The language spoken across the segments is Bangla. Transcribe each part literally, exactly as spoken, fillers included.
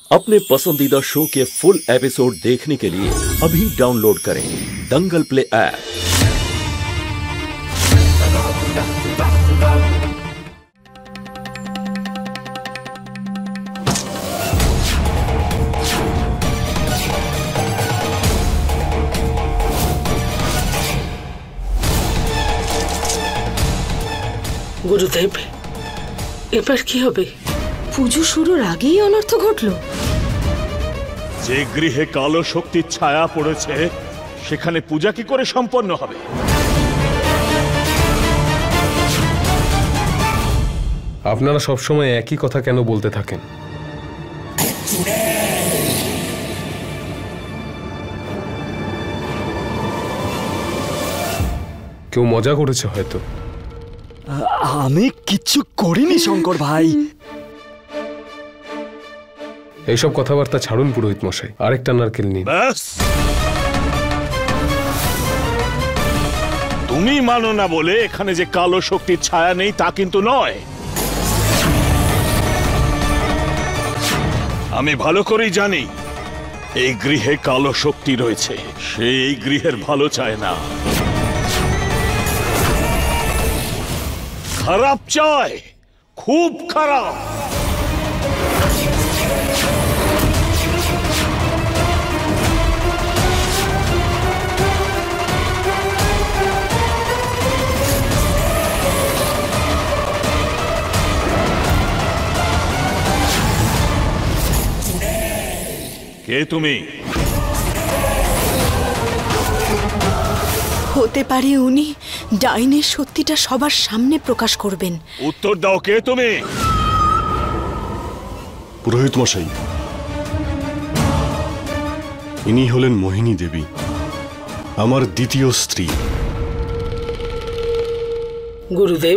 अपने पसंदीदा शो के फुल एपिसोड देखने के लिए अभी डाउनलोड करें दंगल प्ले ऐप। গুরুদেব, এবার কি হবে? পুজো শুরুর আগেই অনর্থ ঘটলো। যে গৃহে কালো শক্তির ছায়া পড়েছে সেখানে পূজা কি করে সম্পন্ন হবে? আপনারা সবসময় একই কথা কেন বলতে থাকেন? কেউ মজা করেছে হয়তো। আমি কিচ্ছু করিনি শঙ্কর ভাই। এইসব কথাবার্তা ছাড়ুন পুরোহিত মশাই, আরেকটা নারকেল নিন। ব্যাস, তুমি মানো না বলে এখানে যে কালো শক্তির ছায়া নেই তা কিন্তু নয়। আমি ভালো করেই জানি এই গৃহে কালো শক্তি রয়েছে, সে এই গৃহের ভালো চায় না, খারাপ চায়, খুব খারাপ। কে তুমি? হতে পারে উনি ডাইনের সত্যিটা সবার সামনে প্রকাশ করবেন। উত্তর দাও, কে তুমি? পুরোহিত মশাই, ইনি হলেন মোহিনী দেবী, আমার দ্বিতীয় স্ত্রী। গুরুদেব,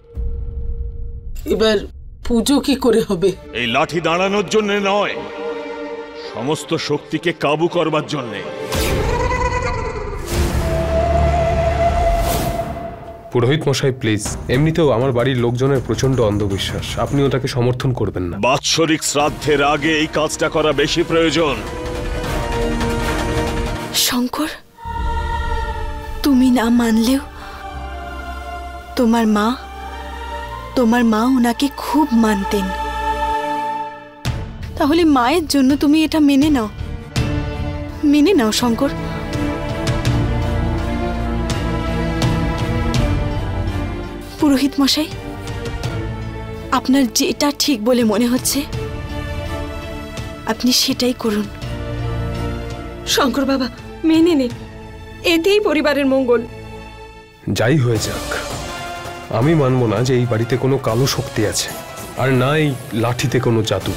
এবার পুজো কি করে হবে? এই লাঠি দাঁড়ানোর জন্য নয়, সমস্ত শক্তিকে কাবু করবার জন্যে। পুরোহিত মশাই প্লিজ, এমনিতেও আমার বাড়ির লোকজনের প্রচন্ড অন্ধবিশ্বাস, আপনি ওটাকে সমর্থন করবেন না। বাৎসরিক শ্রাদ্ধের আগে এই কাজটা করা বেশি প্রয়োজন। শঙ্কর, তুমি না মানলেও তোমার মা তোমার মা ওনাকে খুব মানতেন, তাহলে মায়ের জন্য তুমি এটা মেনে নাও, মেনে নাও শঙ্কর। পুরোহিত মশাই, আপনার যেটা ঠিক বলে মনে হচ্ছে আপনি সেটাই করুন। শঙ্কর বাবা, মেনে নে, এতেই পরিবারের মঙ্গল। যাই হয়ে যাক, আমি মানব না যে এই বাড়িতে কোনো কালো শক্তি আছে, আর না এই লাঠিতে কোনো জাদু।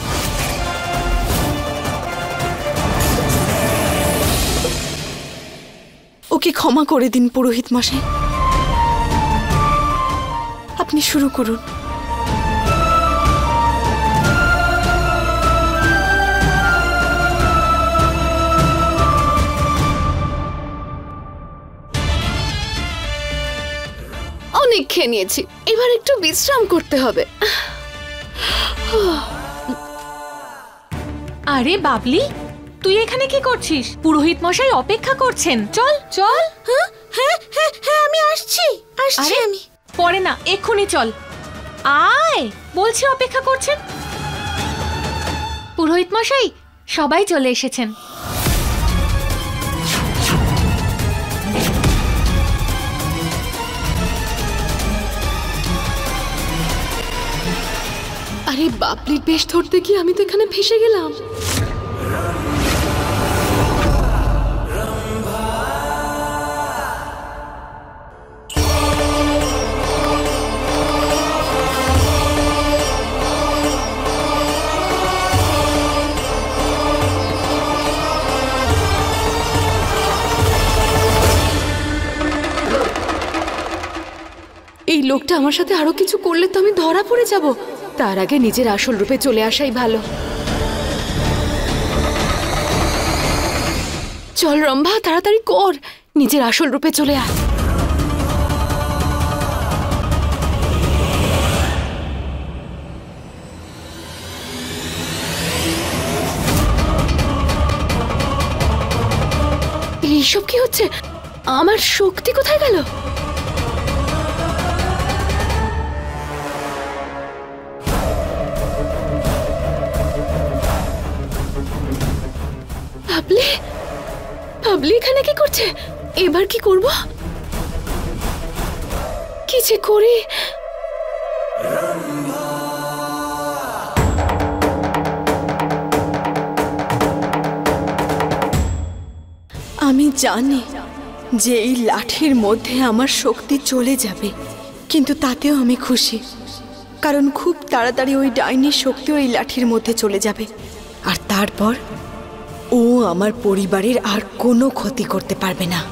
ওকে ক্ষমা করে দিন পুরোহিত মশাই, আপনি শুরু করুন। অনেক খেয়ে নিয়েছি, এবার একটু বিশ্রাম করতে হবে। আরে বাবলি, তুই এখানে কি করছিস? পুরোহিত মশাই অপেক্ষা করছেন, চল চল। হ্যাঁ হ্যাঁ হ্যাঁ হ্যাঁ আমি আসছি আসছি আমি। পরে না, এক্ষুনি চল, আয় বলছি, অপেক্ষা করছেন। পুরোহিত মশাই সবাই চলে এসেছেন। আরে বাবলির বেশ ধরতে গিয়ে আমি তো এখানে ফেসে গেলাম। এই লোকটা আমার সাথে আরো কিছু করলে তো আমি ধরা পড়ে যাব, তার আগে নিজের আসল রূপে চলে আসাই ভালো। চল রম্ভা, তাড়াতাড়ি কর, নিজের আসল রূপে চলে আয়। এইসব কি হচ্ছে? আমার শক্তি কোথায় গেল? পাবলি পাবলি এখানে কি করছে? এবার কি করব? কি যে করি? আমি জানি যে এই লাঠির মধ্যে আমার শক্তি চলে যাবে, কিন্তু তাতেও আমি খুশি, কারণ খুব তাড়াতাড়ি ওই ডাইনির শক্তিও এই লাঠির মধ্যে চলে যাবে, আর তারপর ও আমার পরিবারের আর কোনো ক্ষতি করতে পারবে না।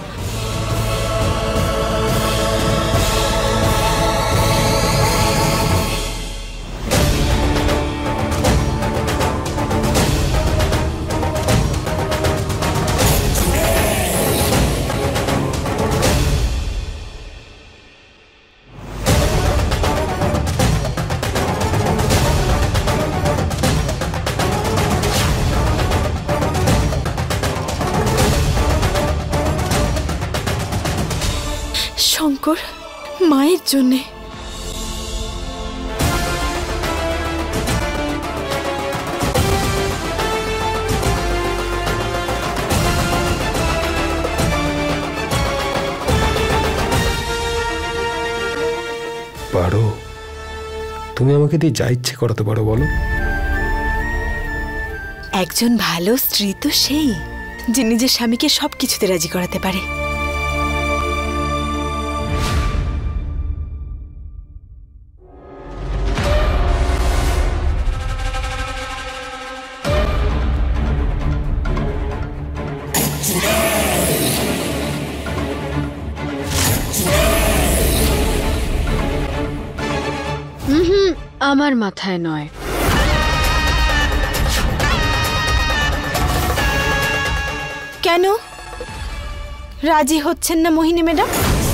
শঙ্কর, মায়ের জন্যে। পারো, তুমি আমাকে দিয়ে যা ইচ্ছে করাতে পারো, বলো। একজন ভালো স্ত্রী তো সেই যে নিজের স্বামীকে সবকিছুতে রাজি করাতে পারে। আমার মাথায় নয়। কেন রাজি হচ্ছেন না মোহিনী ম্যাডাম?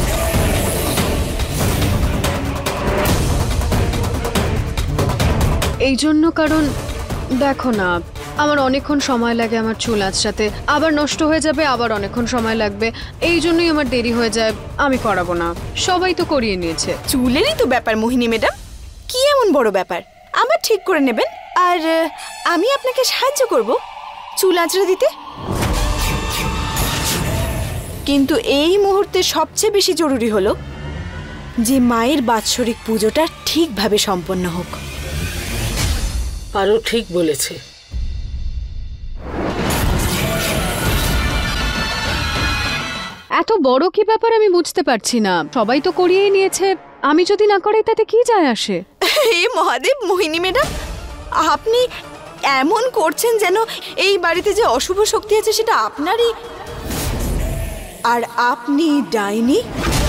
এই জন্য কারণ দেখো না, আমার অনেকক্ষণ সময় লাগে আমার চুল আঁচড়াতে, আবার নষ্ট হয়ে যাবে, আবার অনেকক্ষণ সময় লাগবে, এই জন্যই আমার দেরি হয়ে যায়। আমি করাবো না, সবাই তো করিয়ে নিয়েছে। চুলেরই তো ব্যাপার মোহিনী ম্যাডাম, কি এমন বড় ব্যাপার? আবার ঠিক করে নেবেন, আর আমি আপনাকে সাহায্য করব চুল আঁচড়ে দিতে। কিন্তু এই মুহূর্তে সবচেয়ে বেশি জরুরি হলো যে মায়ের বাৎসরিক পুজোটা ঠিকভাবে সম্পন্ন হোক। পারো ঠিক বলেছে। এত বড় কি ব্যাপার আমি বুঝতে পারছি না, সবাই তো করিয়েই নিয়েছে, আমি যদি না করাই তাতে কি যায় আসে? হে মহাদেব, মোহিনী ম্যাডাম আপনি এমন করছেন যেন এই বাড়িতে যে অশুভ শক্তি আছে সেটা আপনারই, আর আপনি ডাইনি।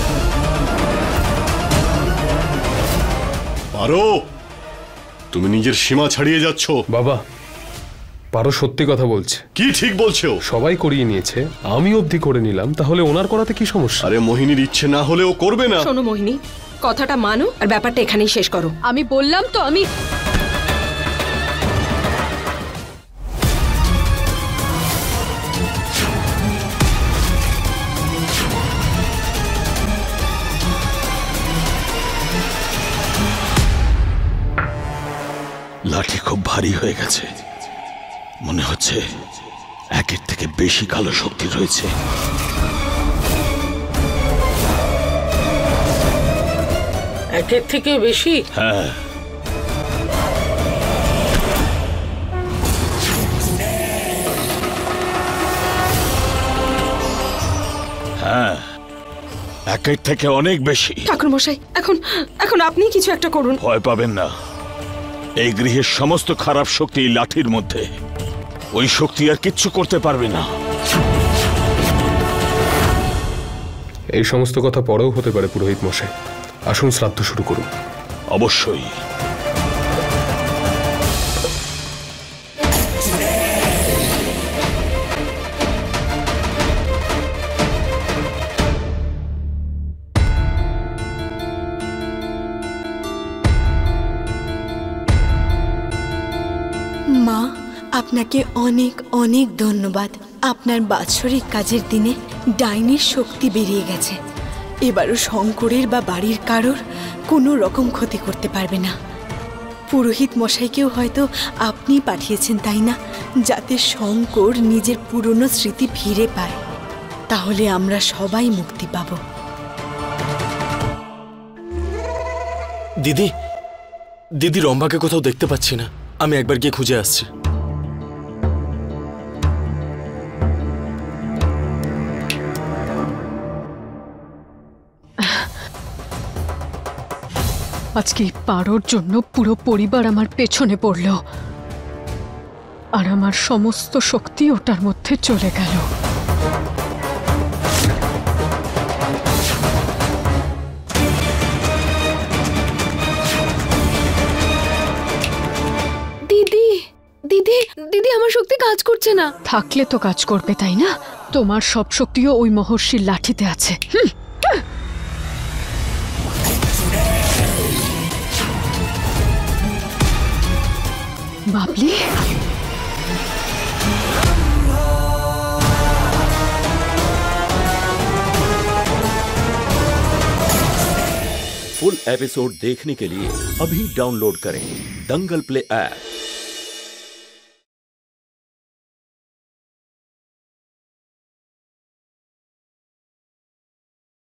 পারো, তুমি নিজের সীমা ছাড়িয়ে যাচ্ছ। বাবা, পারো সত্যি কথা বলছে। কি ঠিক বলছো? সবাই করিয়ে নিয়েছে, আমি অবধি করে নিলাম, তাহলে ওনার করাতে কি সমস্যা? আরে মোহিনীর ইচ্ছে না হলে ও করবে না। শোনো মোহিনী, কথাটা মানো আর ব্যাপারটা এখানেই শেষ করো। আমি বললাম তো আমি লাঠি খুব ভারী হয়ে গেছে, মনে হচ্ছে একের থেকে বেশি কালো শক্তি রয়েছে। একের থেকে বেশি? হ্যাঁ, হ্যাঁ, একের থেকে অনেক বেশি। ঠাকুর মশাই, এখন এখন আপনি কিছু একটা করুন। ভয় পাবেন না, এই গৃহের সমস্ত খারাপ শক্তি এই লাঠির মধ্যে, ওই শক্তি আর কিচ্ছু করতে পারবে না। এই সমস্ত কথা পরেও হতে পারে পুরোহিত মশাই, আসুন শ্রাদ্ধ শুরু করুন। অবশ্যই। মা, আপনাকে অনেক অনেক ধন্যবাদ। আপনার বাৎসরিক কাজের দিনে ডাইনির শক্তি বেরিয়ে গেছে। এবারও শঙ্করের বা বাড়ির কারোর কোনো রকম ক্ষতি করতে পারবে না। পুরোহিত মশাইকেও হয়তো আপনি পাঠিয়েছেন, তাই না? যাতে শঙ্কর নিজের পুরনো স্মৃতি ফিরে পায়। তাহলে আমরা সবাই মুক্তি পাব। দিদি দিদি রম্ভাকে কোথাও দেখতে পাচ্ছি না, আমি একবার গিয়ে খুঁজে আসছি। আজকে এই পারোর জন্য পুরো পরিবার আমার পেছনে পড়ল, আর আমার সমস্ত শক্তি ওটার মধ্যে চলে গেল। দিদি দিদি দিদি আমার শক্তি কাজ করছে না। থাকলে তো কাজ করবে, তাই না? তোমার সব শক্তিও ওই মহর্ষির লাঠিতে আছে। হুম। বাবলি, फुल एपिसोड देखने के लिए अभी डाउनलोड करें दंगल प्ले ऐप।